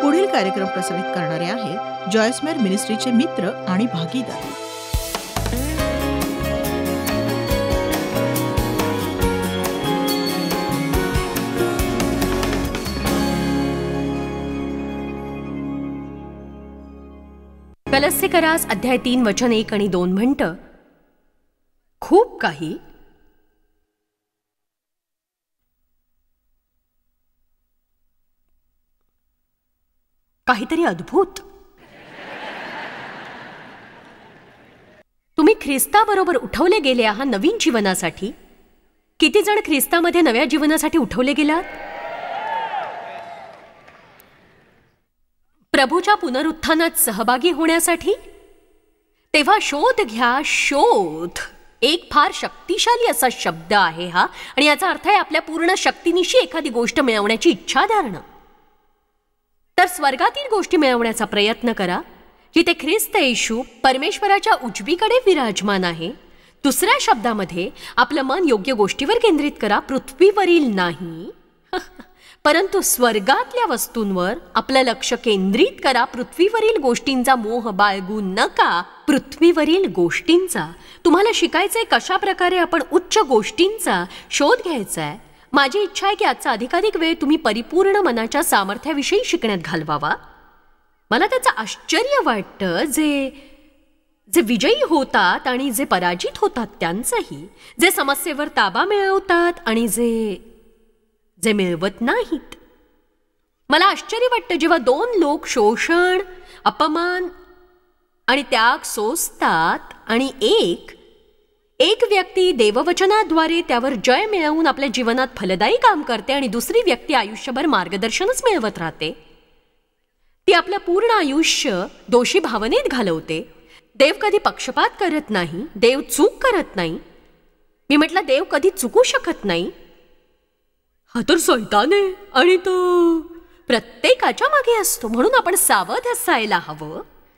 पुढील कार्यक्रम प्रसारित करणारे आहेत जॉयस्मेअर मिनिस्ट्रीचे मित्र आणि भागीदार. कलस्से करास अध्याय 3 वचन 1 आणि 2 म्हणतं, खूप काहीतरी अद्भुत. तुम्ही ख्रिस्ताबरोबर उठवले गेले आहात नवीन जीवनासाठी. किती जण ख्रिस्तामध्ये नव्या जीवनासाठी उठवले गेलात? प्रभूच्या पुनरुत्थानात सहभागी होण्यासाठी? तेव्हा शोध घ्या, शोध. एक फार शक्तिशाली असा शब्द आहे हा, आणि याचा अर्थ आहे आपल्या पूर्ण शक्तीनिशी एखादी गोष्ट मिळवण्याची इच्छा धरणं. तर स्वर्गातील गोष्टी मिळवण्याचा प्रयत्न करा, जिथे ख्रिस्त येशू परमेश्वराच्या उजवीकडे विराजमान आहे. दुसऱ्या शब्दामध्ये आपलं मन योग्य गोष्टीवर केंद्रित करा, पृथ्वीवरील नाही परंतु स्वर्गातल्या वस्तूंवर आपलं लक्ष केंद्रित करा. पृथ्वीवरील गोष्टींचा मोह बाळगू नका, पृथ्वीवरील गोष्टींचा. तुम्हाला शिकायचंय कशा प्रकारे आपण उच्च गोष्टींचा शोध घ्यायचा आहे. माझी इच्छा आहे की आजचा अधिकाधिक वेळ तुम्ही परिपूर्ण मनाच्या सामर्थ्याविषयी शिकण्यात घालवावा. मला त्याचं आश्चर्य वाटतं, जे विजयी होतात आणि जे पराजित होतात त्यांचंही, जे समस्येवर ताबा मिळवतात आणि जे मिळवत नाहीत. मला आश्चर्य वाटतं जेव्हा 2 लोक शोषण, अपमान आणि त्याग सोसतात आणि एक व्यक्ती देववचनाद्वारे त्यावर जय मिळवून आपल्या जीवनात फलदायी काम करते आणि दुसरी व्यक्ती आयुष्यभर मार्गदर्शनच मिळवत राहते. ती आपलं पूर्ण आयुष्य दोषी भावनेत घालवते. देव कधी पक्षपात करत नाही, देव चूक करत नाही. मी म्हटलं देव कधी चुकू शकत नाही. हा तर शैतान आहे आणि तो प्रत्येकाच्या मागे असतो. म्हणून आपण सावध असायला हवं.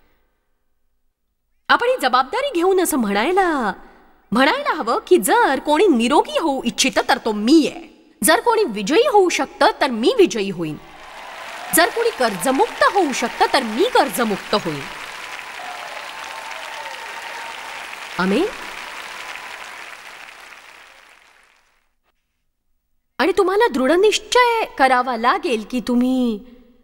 आपण ही जबाबदारी घेऊन असं म्हणायला हवं की जर कोणी निरोगी होऊ इच्छितं तर तो मी आहे. जर कोणी विजयी होऊ शकतं तर मी विजयी होईन. जर कोणी कर्जमुक्त होऊ शकतं तर मी कर्जमुक्त होईन. आमेन. आणि तुम्हाला दृढ निश्चय करावा लागेल की तुम्ही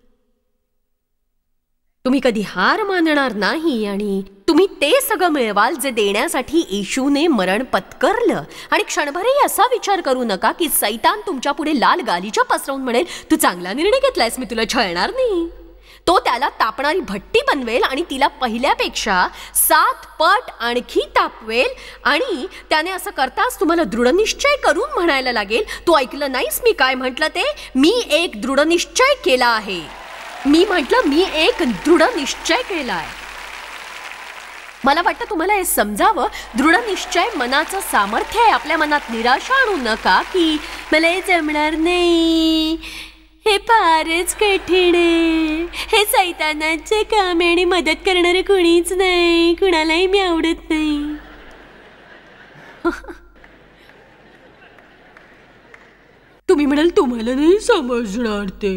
कधी हार मानणार नाही आणि तुम्ही ते सगळं मिळवाल जे देण्यासाठी येशूने मरण पत्करलं. आणि क्षणभरही असा विचार करू नका की सैतान तुमच्या पुढे लाल गालिचा पसरवून म्हणेल, तू चांगला निर्णय घेतलायस, मी तुला छळणार नाही. तो त्याला तापणारी भट्टी बनवेल आणि तिला पहिल्यापेक्षा 7 पट आणखी तापवेल. आणि त्याने असं करताच तुम्हाला दृढनिश्चय करून म्हणायला लागेल, तू ऐकलं नाहीस मी काय म्हटलं ते? मी एक दृढनिश्चय केला आहे. मी म्हटलं मी एक दृढनिश्चय केलाय. मला वाटतं तुम्हाला हे समजावं. दृढनिश्चय मनाचं सामर्थ्य आहे. आपल्या मनात निराशा आणू नका की मला हे जमणार नाही, हे फारच कठीण आहे, हे सैतानाचे काम आहे आणि मदत करणारं कुणीच नाही, कुणालाही मी आवडत नाही. तुम्ही म्हणाल तुम्हाला नाही समजणार ते.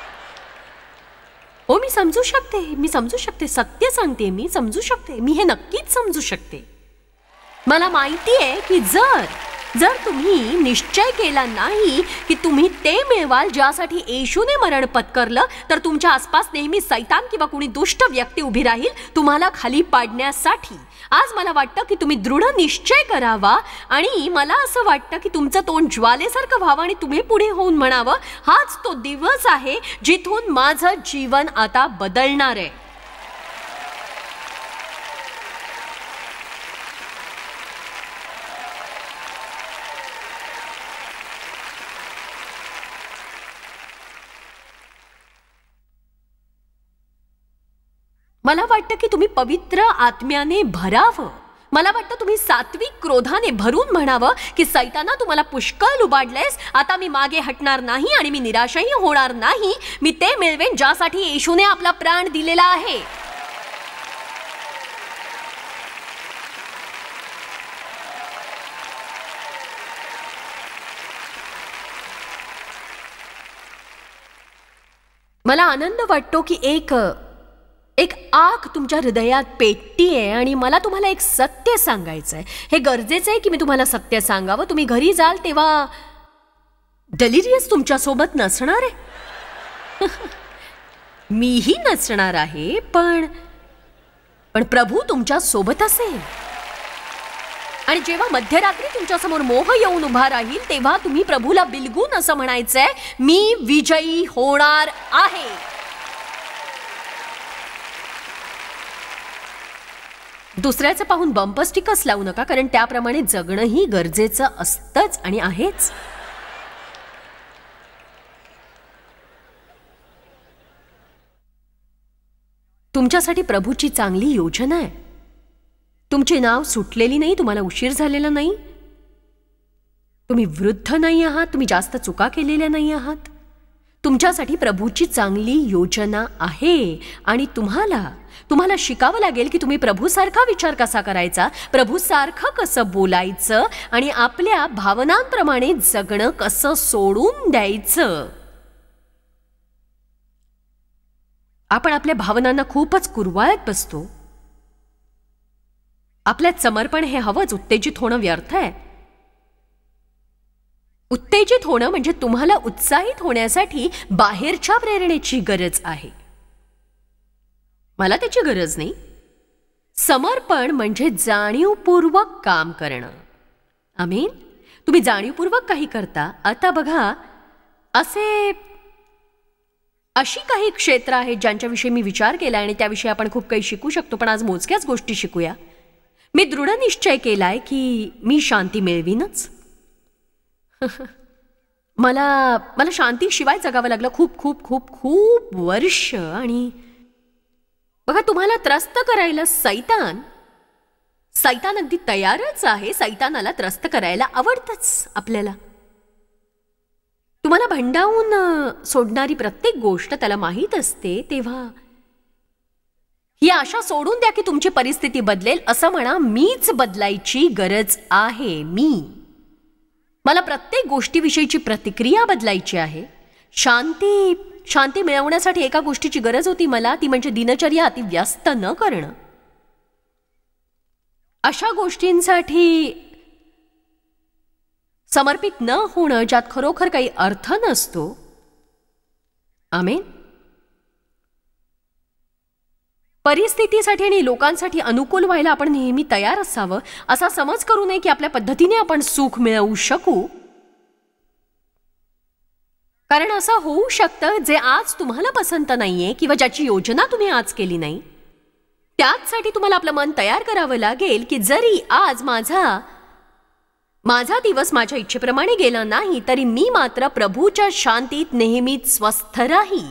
हो, मी समजू शकते. सत्य सांगते, मी समजू शकते. मी हे नक्कीच समजू शकते. मला माहिती आहे की जर तुम्ही निश्चय केला नाही की तुम्ही ते मिळवाल ज्यासाठी येशूने मरण पत्करलं, तर तुमच्या आसपास नेहमी सैतान किंवा कुणी दुष्ट व्यक्ती उभी राहील तुम्हाला खाली पाडण्यासाठी. आज मला वाटतं की तुम्ही दृढ निश्चय करावा आणि मला असं वाटतं की तुमचं तोंड ज्वालेसारखं व्हावं आणि तुम्ही पुढे होऊन म्हणावं, हाच तो दिवस आहे जिथून माझं जीवन आता बदलणार आहे. मला वाटतं की तुम्ही पवित्र आत्म्याने भरावं. मला वाटतं तुम्ही सात्विक क्रोधाने भरून म्हणावं की सैताना तुम्हाला पुष्कळ लुबाडलेस, आता मी मागे हटणार नाही आणि मी निराशही होणार नाही. मी ते मिळवेन ज्यासाठी येशूने आपला प्राण दिलेला आहे. मला आनंद वाटतो की एक आग तुमच्या हृदयात पेटतीये आणि मला तुम्हाला एक सत्य सांगायचंय. हे गरजेचं आहे की मी तुम्हाला सत्य सांगावं. तुम्ही घरी जाल तेव्हा डेलिरियस तुमच्या सोबत नसणार आहे. मीही नसणार आहे, पण प्रभू तुमच्या सोबत असेल. आणि जेव्हा मध्यरात्री तुमच्यासमोर मोह येऊन उभा राहील तेव्हा तुम्ही प्रभूला बिलगून असं म्हणायचंय, मी विजयी होणार आहे. दुसऱ्याचं पाहून बंपर स्टिकर्स लावू नका, कारण त्याप्रमाणे जगणंही गरजेचं असतंच आणि आहेच. तुमच्यासाठी प्रभूची चांगली योजना आहे. तुमचे नाव सुटलेली नाही, तुम्हाला उशीर झालेला नाही, तुम्ही वृद्ध नाही आहात, तुम्ही जास्त चुका केलेल्या नाही आहात. तुमच्यासाठी प्रभूची चांगली योजना आहे आणि तुम्हाला शिकावं लागेल की तुम्ही प्रभूसारखा विचार कसा करायचा, प्रभूसारखं कसं बोलायचं आणि आपल्या भावनांप्रमाणे जगणं कसं सोडून द्यायचं. आपण आपल्या भावनांना खूपच कुरवाळत बसतो. आपल्यात समर्पण हे हवंच. उत्तेजित होणं व्यर्थ आहे. उत्तेजित होणं म्हणजे तुम्हाला उत्साहित होण्यासाठी बाहेरच्या प्रेरणेची गरज आहे, मला त्याची गरज नाही. समर्पण म्हणजे जाणीवपूर्वक काम करणं. आमीन. तुम्ही जाणीवपूर्वक काही करता. आता बघा, अशी काही क्षेत्र आहेत ज्यांच्याविषयी मी विचार केला आणि त्याविषयी आपण खूप काही शिकू शकतो, पण आज मोजक्याच गोष्टी शिकूया. मी दृढ निश्चय केलाय की मी शांती मिळवीनच. मला शांतीशिवाय जगावं लागलं खूप खूप खूप खूप वर्ष. आणि बघा, तुम्हाला त्रस्त करायला सैतान अगदी तयारच आहे. सैतानाला त्रस्त करायला आवडतच आपल्याला. तुम्हाला भंडावून सोडणारी प्रत्येक गोष्ट त्याला माहीत असते. तेव्हा ही आशा सोडून द्या की तुमची परिस्थिती बदलेल. असं म्हणा, मीच बदलायची गरज आहे. मला प्रत्येक गोष्टीविषयीची प्रतिक्रिया बदलायची आहे. शांती मिळवण्यासाठी एका गोष्टीची गरज होती मला, ती म्हणजे दिनचर्या अति व्यस्त न करणं. अशा गोष्टींसाठी समर्पित न होणं ज्यात खरोखर काही अर्थ नसतो. आमेन. परिस्थितीसाठी आणि लोकांसाठी अनुकूल व्हायला आपण नेहमी तयार असावं. असा समज करू नये की आपल्या पद्धतीने आपण सुख मिळवू शकू, कारण असं होऊ शकतं जे आज तुम्हाला पसंत नाहीये किंवा ज्याची योजना तुम्ही आज केली नाही. त्याचसाठी तुम्हाला आपलं मन तयार करावं लागेल की जरी आज माझा दिवस माझ्या इच्छेप्रमाणे गेला नाही, तरी मी मात्र प्रभूच्या शांतीत नेहमीच स्वस्थ राहीन.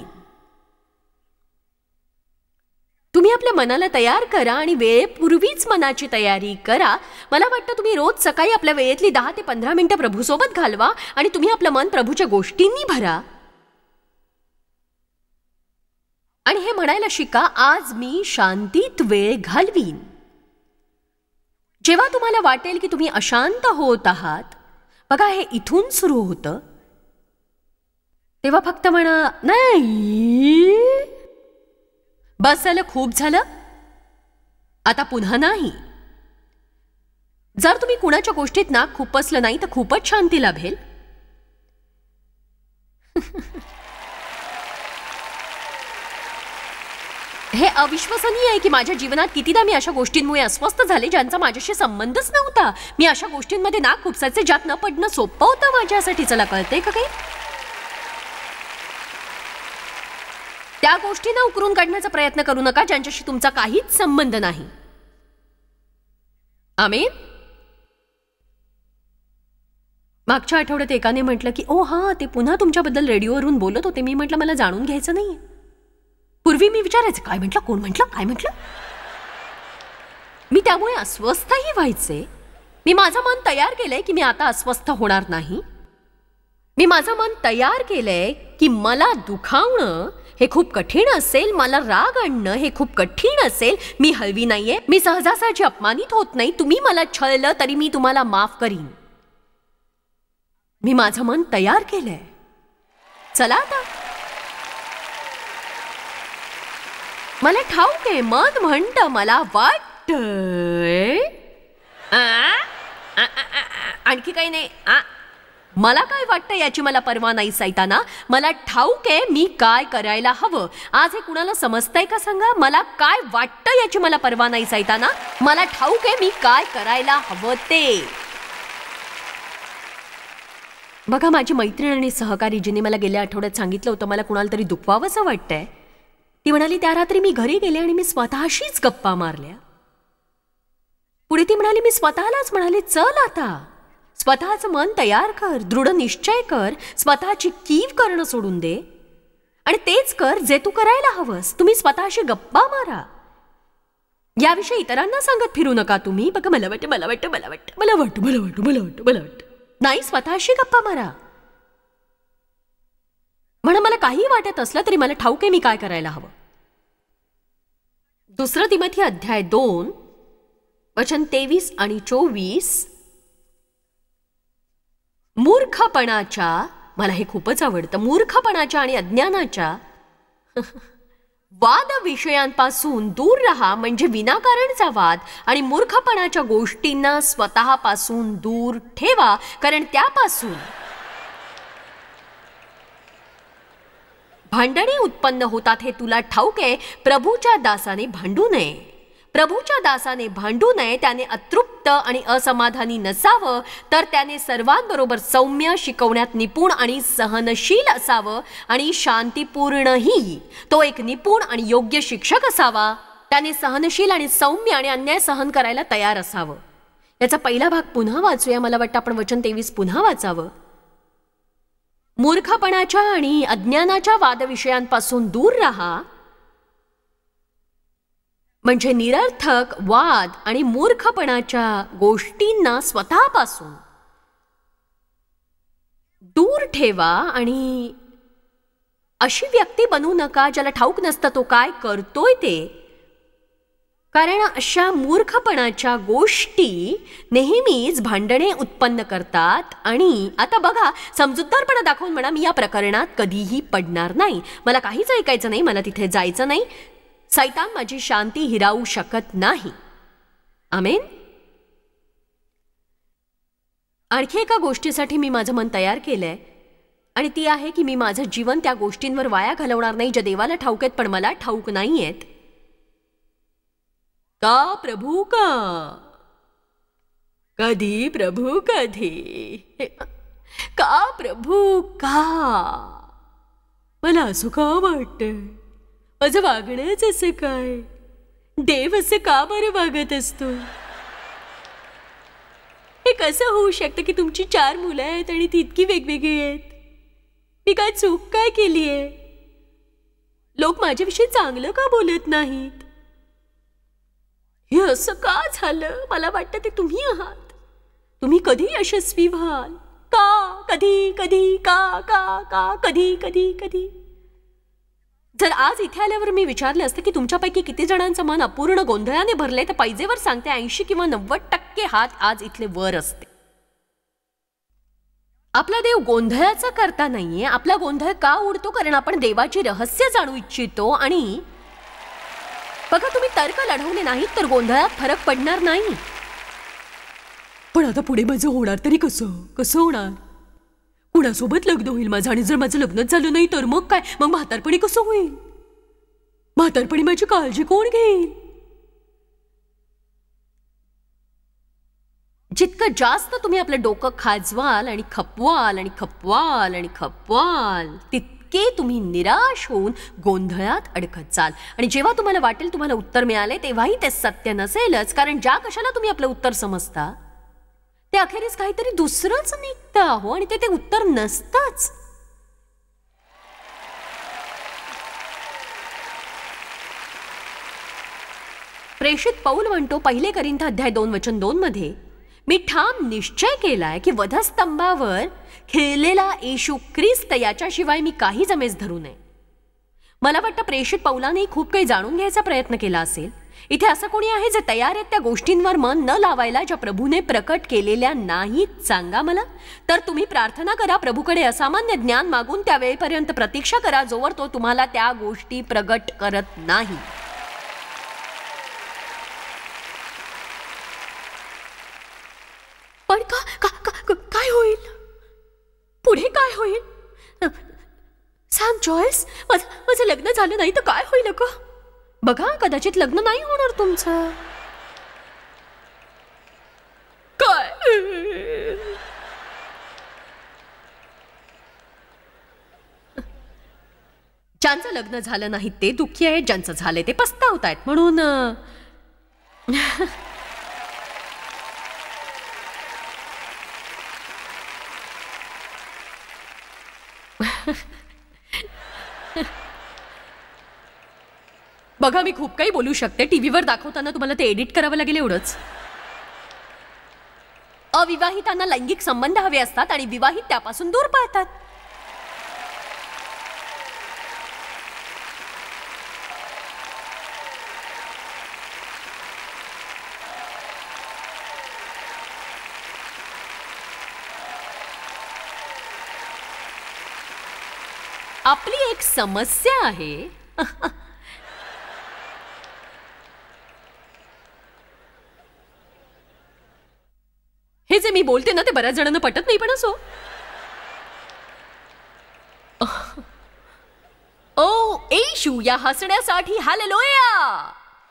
तुम्ही आपल्या मनाला तयार करा आणि वेळेपूर्वीच मनाची तयारी करा. मला वाटतं तुम्ही रोज सकाळी आपल्या वेळेतली 10 ते 15 मिनिटं प्रभूसोबत घालवा आणि तुम्ही आपलं मन प्रभूच्या गोष्टींनी भरा आणि हे म्हणायला शिका, आज मी शांतीत वेळ घालवीन. जेव्हा तुम्हाला वाटेल की तुम्ही अशांत होत आहात, बघा हे इथून सुरू होतं, तेव्हा फक्त म्हणा, नाही, बस झालं, खूप झालं, आता पुन्हा नाही. जर तुम्ही कुणाच्या गोष्टीत नाक खुपसलं नाही तर खूपच शांती लाभेल. हे अविश्वसनीय आहे की माझ्या जीवनात कितीदा मी अशा गोष्टींमुळे अस्वस्थ झाले ज्यांचा माझ्याशी संबंधच नव्हता. मी अशा गोष्टींमध्ये नाक खुपसायचे ज्यात न पडणं सोपं होतं माझ्यासाठी. चला, कळतंय का काही? त्या गोष्टींना उकरून काढण्याचा प्रयत्न करू नका ज्यांच्याशी तुमचा काहीच संबंध नाही. आमेन. मागच्या आठवड्यात एकाने म्हटलं की ओ हा, ते पुन्हा तुमच्याबद्दल रेडिओवरून बोलत होते. मी म्हटलं, मला जाणून घ्यायचं नाहीये. पूर्वी मी विचारायचे, काय म्हटलं, कोण म्हटलं, काय म्हटलं. मी त्यामुळे अस्वस्थही व्हायचे. मी माझं मन तयार केलंय की मी आता अस्वस्थ होणार नाही. मी माझं मन तयार केलंय की मला दुखावणं हे खूप कठीण असेल, मला राग आणणं हे खूप कठीण असेल. मी हळवी नाहीये, मी सहजासहजी अपमानित होत नाही. तुम्ही मला छळलं तरी मी तुम्हाला माफ करीन. मी माझं मन तयार केलंय. चला आता, मला ठाऊक आहे, मन म्हणतं, मला वाटतंय आणखी काही नाही. मला काय वाटतं याची मला पर्वा नाही सैताना. मला ठाऊक आहे मी काय करायला हवं. आज हे कुणाला समजतंय का सांगा? मला काय वाटतं याची मला पर्वा नाही सैताना. मला ठाऊक आहे मी काय करायला हवं ते. बघा, माझी मैत्रीण आणि सहकारी जिने मला गेल्या आठवड्यात सांगितलं होतं मला कुणाला तरी दुखवावंसं वाटतंय, ती म्हणाली त्या रात्री मी घरी गेले आणि मी स्वतःशीच गप्पा मारल्या. पुढे ती म्हणाली, मी स्वतःलाच म्हणाले, चल आता स्वतःचं मन तयार कर, दृढ निश्चय कर, स्वतःची कीव करणं सोडून दे आणि तेच कर जे तू करायला हवंस. तुम्ही स्वतःशी गप्पा मारा. याविषयी इतरांना सांगत फिरू नका तुम्ही. बघा, मला वाटतं, मला वाटतं, मला वाटतं, मला वाटतं, मला वाटतं, मला वाटतं, मला वाटतं. नाही, स्वतःशी गप्पा मारा. म्हणून मला काही वाटत असलं तरी मला ठाऊक आहे मी काय करायला हवं. 2 तिमोथी अध्याय 2 वचन 23 आणि 24. मूर्खपणाच्या, मला हे खूपच आवडतं, मूर्खपणाच्या आणि अज्ञानाच्या वाद विषयांपासून दूर राहा, म्हणजे विनाकारणचा वाद आणि मूर्खपणाच्या गोष्टींना स्वतःपासून दूर ठेवा, कारण त्यापासून भांडणे उत्पन्न होतात हे तुला ठाऊक आहे. प्रभूच्या दासाने भांडू नये. प्रभूच्या दासाने भांडू नये. त्याने अतृप्त आणि असमाधानी नसावं, तर त्याने सर्वांबरोबर सौम्य, शिकवण्यात निपुण आणि सहनशील असावं आणि शांतीपूर्णही. तो एक निपुण आणि योग्य शिक्षक असावा. त्याने सहनशील आणि सौम्य आणि अन्याय सहन करायला तयार असावं. याचा पहिला भाग पुन्हा वाचूया. मला वाटतं आपण वचन 23 पुन्हा वाचावं. मूर्खपणाच्या आणि अज्ञानाच्या वादविषयांपासून दूर राहा, म्हणजे निरर्थक वाद आणि मूर्खपणाच्या गोष्टींना स्वतःपासून दूर ठेवा आणि अशी व्यक्ती बनू नका ज्याला ठाऊक नसतं तो काय करतोय ते, कारण अशा मूर्खपणाच्या गोष्टी नेहमीच भांडणे उत्पन्न करतात. आणि आता बघा, समजूतदारपणा दाखवून म्हणा मी या प्रकरणात कधीही पडणार नाही, मला काहीच ऐकायचं नाही, मला तिथे जायचं नाही, सैतान माझी शांती हिरावू शकत नाही. आमेन. आणखी एका गोष्टीसाठी मी माझं मन तयार केलंय आणि ती आहे की मी माझं जीवन त्या गोष्टींवर वाया घालवणार नाही ज्या देवाला ठाऊक आहेत पण मला ठाऊक नाही आहेत. का प्रभू का? कधी प्रभू कधी? का प्रभू का? मला असं का वाटतं? माझं वागणंच असं काय? देव असं का बरं वागत असतो? हे कसं होऊ शकतं की तुमची 4 मुलं आहेत आणि ती इतकी वेगवेगळी आहेत? मी काय चूक काय केली आहे? लोक माझ्याविषयी चांगलं का बोलत नाहीत? हे असं का झालं? मला वाटतं ते तुम्ही आहात. तुम्ही कधी यशस्वी व्हाल? का? कधी कधी का का का कधी कधी कधी? जर आज इथे आल्यावर मी विचारले असते की तुमच्यापैकी किती जणांचं मन अपूर्ण गोंधळाने भरले, तर पैजेवर सांगते 80 किंवा 90% हात आज इथले वर असते. आपला देव गोंधळाचा करता नाहीये. आपला गोंधळ का उडतो? कारण आपण देवाची रहस्य जाणू इच्छितो. आणि बघा, तुम्ही तर्क लढवले नाहीत तर गोंधळात फरक पडणार नाही. पण आता पुढे माझं होणार तरी कसं? कसं होणार? कुणासोबत लग्न होईल माझं? आणि जर माझं लग्नच झालं नाही तर मग काय? मग म्हातारपणी कसं होईल? म्हातारपणी माझी काळजी कोण घेईल? जितकं जास्त तुम्ही आपलं डोकं खाजवाल आणि खपवाल आणि खपवाल आणि खपवाल, तितके तुम्ही निराश होऊन गोंधळात अडकत जाल. आणि जेव्हा तुम्हाला वाटेल तुम्हाला उत्तर मिळाले तेव्हाही ते सत्य नसेलच, कारण ज्या कशाला तुम्ही आपलं उत्तर समजता ते अखेरीस काहीतरी दुसरंच निघतं हो, आणि ते उत्तर नसतंच. प्रेषित पौल म्हणतो 1 कोरिंथ अध्याय 2 वचन 2 मध्ये, मी ठाम निश्चय केलाय की वधस्तंभावर खेळलेला येशू ख्रिस्त याच्याशिवाय मी काही जमेस धरू नये. मला वाटतं प्रेषित पौलाने खूप काही जाणून घ्यायचा प्रयत्न केला असेल. इथे असं कोणी आहे जे तयार आहेत त्या गोष्टींवर मन न लावायला ज्या प्रभूने प्रकट केलेल्या नाहीत? सांगा मला. तर तुम्ही प्रार्थना करा, प्रभूकडे असामान्य ज्ञान मागून त्या वेळेपर्यंत प्रतीक्षा करा जोवर तो तुम्हाला त्या गोष्टी प्रगट करत नाही. पण काय होईल पुढे? काय होईल? सॅम, जॉयस, माझं लग्न झालं नाही तर काय होईल का? बघा, कदाचित लग्न नाही होणार तुमचं. काय? ज्यांचं लग्न झालं नाही ते दुःखी आहेत, ज्यांचं झालंय ते पस्तावतायत. म्हणून बघा, मी खूप काही बोलू शकते. टीव्हीवर दाखवताना तुम्हाला ते एडिट करावं लागेल एवढंच. अविवाहितांना लैंगिक संबंध हवे असतात आणि विवाहित त्यापासून दूर पळतात. आपली एक समस्या आहे. हे जे मी बोलते ना ते बऱ्याच जणांना पटत नाही, पण असो. ओ येशू, या हसण्यासाठी हालेलुया.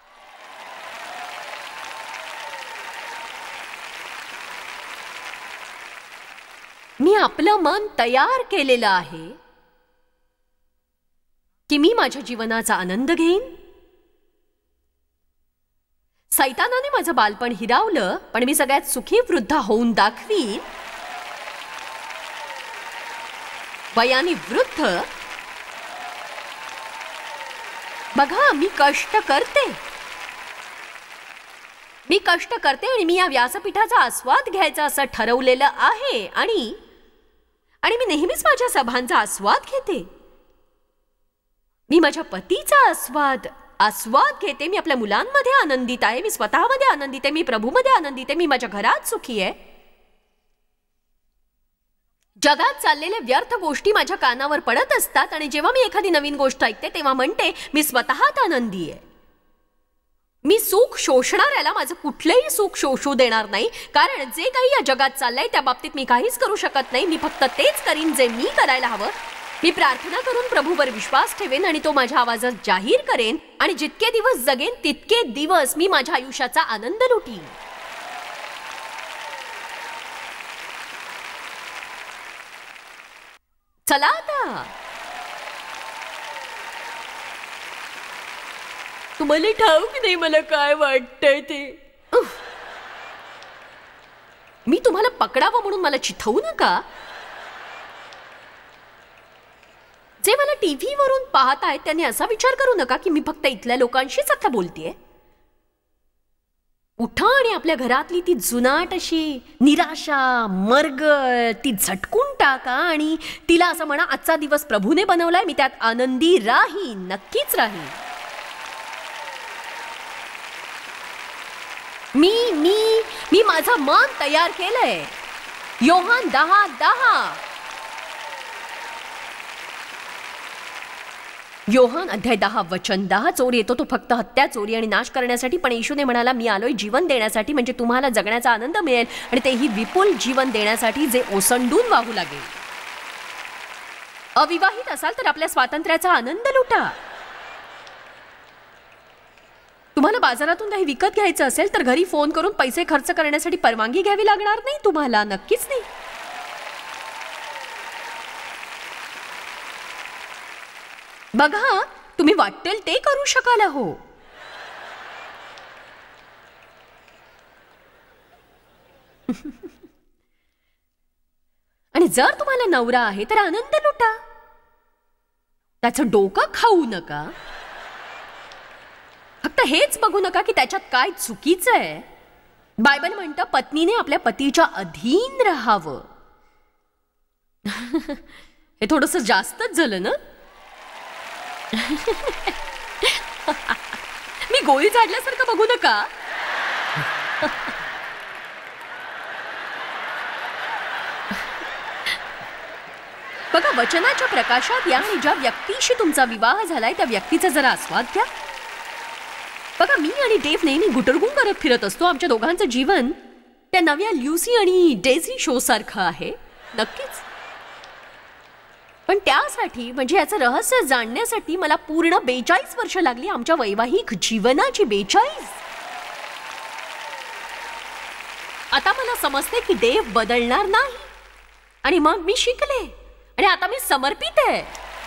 मी आपलं मन तयार केलेलं आहे की मी माझ्या जीवनाचा आनंद घेईन. सैतानाने माझं बालपण हिरावलं, पण मी सगळ्यात सुखी वृद्ध होऊन दाखवीन. वयाने वृद्ध. बघा, मी कष्ट करते आणि मी या व्यासपीठाचा आस्वाद घ्यायचा असं ठरवलेलं आहे. आणि मी नेहमीच माझ्या सभांचा आस्वाद घेते. मी माझ्या पतीचा आस्वाद घेते. मी आपल्या मुलांमध्ये आनंदित आहे. मी स्वतःमध्ये आनंदित आहे. मी प्रभूमध्ये आनंदित आहे. मी माझ्या घरात सुखी आहे. जगात चाललेल्या व्यर्थ गोष्टी माझ्या कानावर पडत असतात आणि जेव्हा मी एखादी नवीन गोष्ट ऐकते तेव्हा म्हणते मी स्वतःत आनंदी आहे. मी सुख शोषणाऱ्याला माझं कुठलंही सुख शोषू देणार नाही, कारण जे काही या जगात चाललंय त्या बाबतीत मी काहीच करू शकत नाही. मी फक्त तेच करीन जे मी करायला हवं. मी प्रार्थना करून प्रभूवर विश्वास ठेवेन आणि तो माझ्या आवाजात जाहीर करेन. आणि जितके दिवस जगेन तितके दिवस मी माझ्या आयुष्याचा आनंद लुटीन. चला आता, तुम्हाला ठाऊक नाही मला काय वाटतंय ते. मी तुम्हाला पकडावं म्हणून मला चिथवू नका. जे मला टीव्हीवरून पाहतायत त्यांनी असा विचार करू नका की मी फक्त इथल्या लोकांशीच आता बोलतेय. उठा आणि आपल्या घरातली ती जुनाट अशी निराशा, मर्ग ती झटकून टाका आणि तिला असं म्हणा, आजचा दिवस प्रभूने बनवलाय, मी त्यात आनंदी राहीन, नक्कीच राहीन. मी माझं मन तयार केलंय. योहान 10:10. योहान अध्याय 10 वचन 10. चोर येतो तो फक्त हत्या, चोरी आणि नाश करण्यासाठी, पण येशूने म्हणाला मी आलोय जीवन देण्यासाठी, म्हणजे तुम्हाला जगण्याचा आनंद मिळेल आणि तेही विपुल जीवन देण्यासाठी जे ओसंडून वाहू लागेल. अविवाहित असाल तर आपल्या स्वातंत्र्याचा आनंद लुटा. तुम्हाला बाजारातून काही विकत घ्यायचं असेल तर घरी फोन करून पैसे खर्च करण्यासाठी परवानगी घ्यावी लागणार नाही तुम्हाला, नक्कीच नाही. बघा, तुम्ही वाटेल ते करू शकाल हो. आणि जर तुम्हाला नवरा आहे तर आनंद लुटा. त्याचं डोकं खाऊ नका. फक्त हेच बघू नका की त्याच्यात काय चुकीचं आहे. बायबल म्हणतं पत्नीने आपल्या पतीच्या अधीन राहावं. हे थोडंसं जास्तच झालं ना. मी गोळी झाडल्यासारखं बघू नका. बघा, वचनाच्या प्रकाशात या आणि ज्या व्यक्तीशी तुमचा विवाह झालाय त्या व्यक्तीचा जरा आस्वाद घ्या. बघा, मी आणि डेव्ह नेहमी गुटरगुं करत फिरत असतो. आमच्या दोघांचं जीवन त्या नव्या ल्युसी आणि डेझी शो सारखं आहे नक्कीच. पण त्यासाठी म्हणजे याचं रहस्य जाणण्यासाठी मला पूर्ण 42 वर्ष लागली, आमच्या वैवाहिक जीवनाची 42. आता मला समजते की देव बदलणार नाही आणि मग मी शिकले आणि आता मी समर्पित आहे.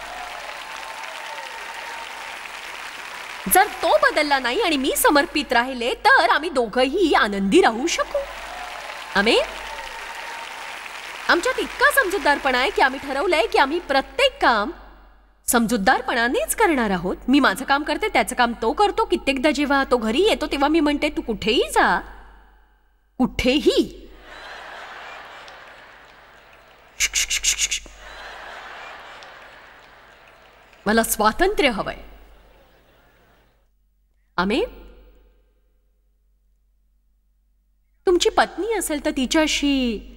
जर तो बदलला नाही आणि मी समर्पित राहिले तर आम्ही दोघंही आनंदी राहू शकू. आमेन. आमच्यात इतका समजूतदारपणा आहे की आम्ही ठरवलंय की आम्ही प्रत्येक काम समजूतदारपणानेच करणार आहोत. मी माझं काम करते, त्याचं काम तो करतो. कित्येकदा जेव्हा तो घरी येतो तेव्हा मी म्हणते, तू कुठेही जा, कुठेही. मला स्वातंत्र्य हवंय. आमेन. तुमची पत्नी असेल तर तिच्याशी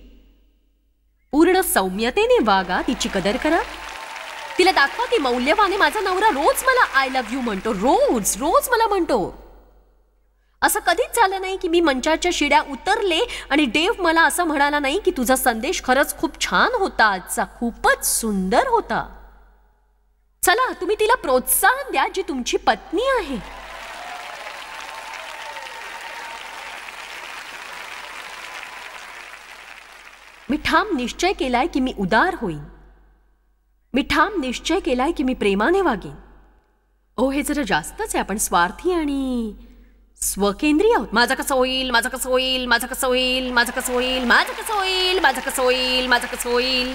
पूर्ण सौम्यतेने वागा, तिची कदर करा, तिला दाखवा ती मौल्यवान आहे. माझा नवरा रोज मला आय लव्ह यू म्हणतो, रोज रोज मला म्हणतो. असं कधीच झालं नाही की मी मंचाच्या शिड्या उतरले आणि देव मला असं म्हणाला नाही की तुझा संदेश खरंच खूप छान होता आजचा, खूपच सुंदर होता. चला तुम्ही तिला प्रोत्साहन द्या जी तुमची पत्नी आहे. मी ठाम निश्चय केलाय की मी उदार होईन. मी ठाम निश्चय केलाय की मी प्रेमाने वागेन. ओ हे जरा जास्तच आहे. आपण स्वार्थी आणि स्वकेंद्रीय आहोत. माझं कसं होईल, माझं कसं होईल, माझं कसं होईल, माझं कसं होईल, माझं कसं होईल, माझं कसं होईल, माझं कसं होईल.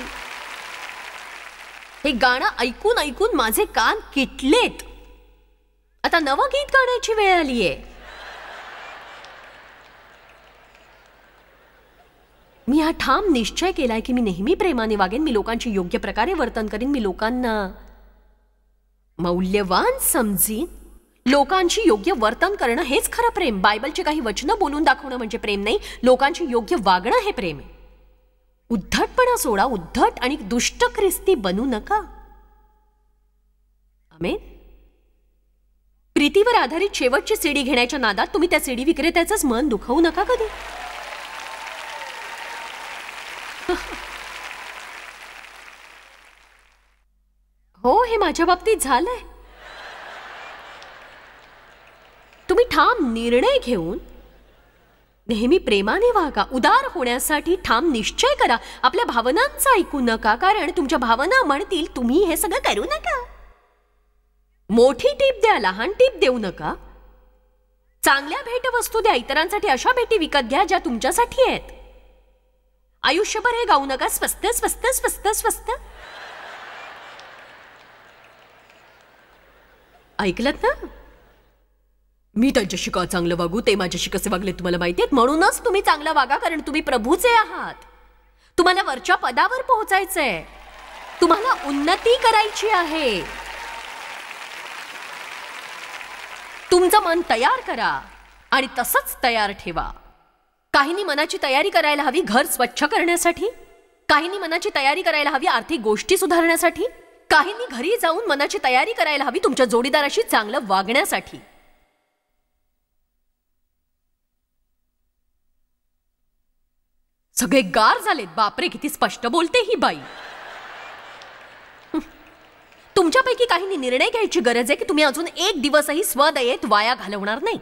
हे गाणं ऐकून ऐकून माझे कान किटलेत. आता नवं गीत गाण्याची वेळ आलीये. मी हा ठाम निश्चय केलाय की मी नेहमी प्रेमाने वागेन. मी लोकांची योग्य प्रकारे वर्तन करीन. मी लोकांना मौल्यवान समजीन. लोकांची योग्य वर्तन करणं हेच खरं प्रेम. बायबलची काही वचनं बोलून दाखवणं म्हणजे प्रेम नाही. लोकांची योग्य वागणं हे प्रेम आहे. उद्धटपणा सोडा. उद्धट आणि दुष्ट ख्रिस्ती बनू नका. आमेन. प्रीतीवर आधारित शेवटची सीडी घेण्याच्या नादात तुम्ही त्या सीडी विक्रेत्याचंच मन दुखवू नका कधी. हो हे माझ्या बाबतीत झालंय. तुम्ही ठाम निर्णय घेऊन नेहमी प्रेमाने वागा. उदार होण्यासाठी ठाम निश्चय करा. आपल्या भावनांचं ऐकू नका, कारण तुमच्या भावना म्हणतील तुम्ही हे सगळं करू नका. मोठी टीप द्या, लहान टीप देऊ नका. चांगल्या भेटवस्तू द्या. इतरांसाठी अशा भेटी विकत घ्या ज्या तुमच्यासाठी आहेत. आयुष्यभर हे गाऊ नका स्वस्त स्वस्त स्वस्त स्वस्त. ऐकलत ना. मी त्यांच्याशी का चांगलं वागू, ते माझ्याशी कसे वागले तुम्हाला माहिती आहेत. म्हणूनच तुम्ही चांगलं वागा, कारण तुम्ही प्रभूचे आहात. तुम्हाला वरच्या पदावर पोहोचायचंय. तुम्हाला उन्नती करायची आहे. तुमचं मन तयार करा आणि तसंच तयार ठेवा. काहींनी मनाची तयारी करायला हवी घर स्वच्छ करण्यासाठी. काहींनी मनाची तयारी करायला हवी आर्थिक गोष्टी सुधारण्यासाठी. काहींनी घरी जाऊन मनाची तयारी करायला हवी तुमच्या जोडीदाराशी चांगलं वागण्यासाठी. सगळे गार झालेत. बापरे किती स्पष्ट बोलते ही बाई. तुमच्यापैकी काहींनी निर्णय घ्यायची गरज आहे की तुम्ही अजून एक दिवसही स्वदयेत वाया घालवणार नाही.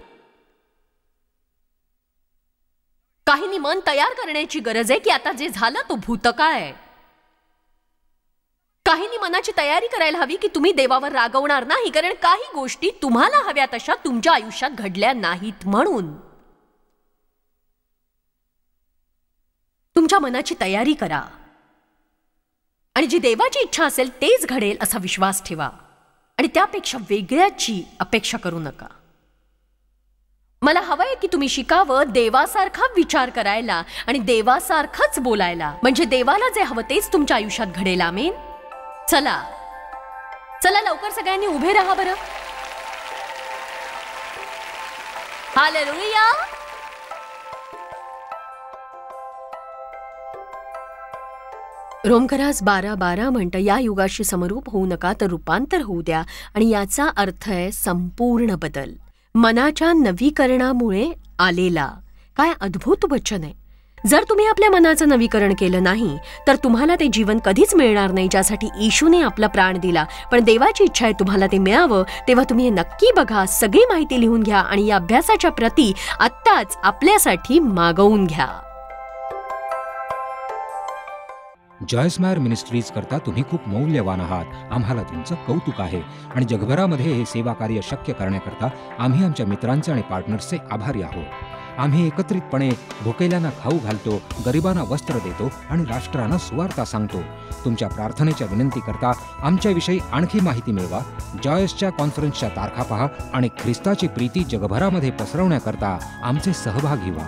काहींनी मन तयार करण्याची गरज आहे की आता जे झालं तो भूतकाळ आहे. काहींनी मनाची तयारी करायला हवी की तुम्ही देवावर रागवणार नाही, कारण काही गोष्टी तुम्हाला हव्या तशा तुमच्या आयुष्यात घडल्या नाहीत. म्हणून तुमच्या मनाची तयारी करा आणि जी देवाची इच्छा असेल तेच घडेल असा विश्वास ठेवा आणि त्यापेक्षा वेगळ्याची अपेक्षा करू नका. मला हवंय की तुम्ही शिकावं देवासारखा विचार करायला आणि देवासारखंच बोलायला. म्हणजे देवाला जे हवं तेच तुमच्या आयुष्यात घडेल. आमेन. चला चला लवकर सगळ्यांनी उभे राहा बरं. हालेलुया. रोमकरास 12:12 म्हणतं, या युगाशी समरूप होऊ नका तर रूपांतर होऊ द्या. आणि याचा अर्थ आहे संपूर्ण बदल, मनाच्या नवीकरणामुळे आलेला. काय अद्भुत वचन आहे. जर तुम्ही आपल्या मनाचं नवीकरण केलं नाही तर तुम्हाला ते जीवन कधीच मिळणार नाही ज्यासाठी येशूने आपला प्राण दिला. पण देवाची इच्छा आहे तुम्हाला ते मिळावं. तेव्हा तुम्ही हे नक्की बघा, सगळी माहिती लिहून घ्या आणि या अभ्यासाच्या प्रती आत्ताच आपल्यासाठी मागवून घ्या. जॉयस मेयर मिनिस्ट्रीज करता तुम्ही खूप मौल्यवान आहात. आम्हाला तुमचं कौतुक आहे आणि जगभरामध्ये हे सेवा कार्य शक्य करण्याकरता आम्ही आमच्या मित्रांचे आणि पार्टनर्सचे आभारी आहोत. आम्ही एकत्रितपणे भुकेल्यांना खाऊ घालतो, गरिबांना वस्त्र देतो आणि राष्ट्रांना सुवार्ता सांगतो. तुमच्या प्रार्थनेच्या विनंती करता आमच्याविषयी आणखी माहिती मिळवा. जॉयसच्या कॉन्फरन्सच्या तारखा पहा आणि ख्रिस्ताची प्रीती जगभरामध्ये पसरवण्याकरता आमचे सहभागी व्हा.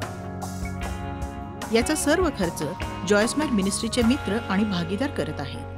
याचा सर्व खर्च जॉयस मेयर मिनिस्ट्रीचे मित्र आणि भागीदार करत आहेत.